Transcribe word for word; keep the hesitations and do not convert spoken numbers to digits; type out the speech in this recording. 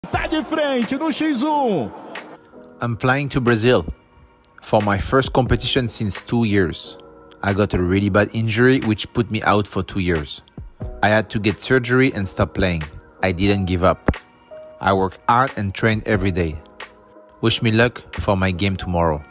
Tá de frente no X um. I'm flying to Brazil for my first competition since two years. I got a really bad injury which put me out for two years. I had to get surgery and stop playing. I didn't give up. I work hard and train every day. Wish me luck for my game tomorrow.